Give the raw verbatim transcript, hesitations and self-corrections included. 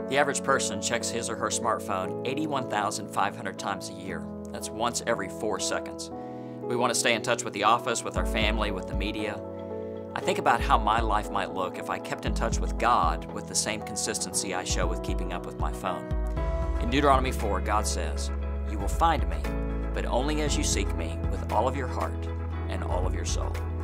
The average person checks his or her smartphone eighty-one thousand five hundred times a year. That's once every four seconds. We want to stay in touch with the office, with our family, with the media. I think about how my life might look if I kept in touch with God with the same consistency I show with keeping up with my phone. In Deuteronomy four, God says, "You will find me, but only as you seek me with all of your heart and all of your soul."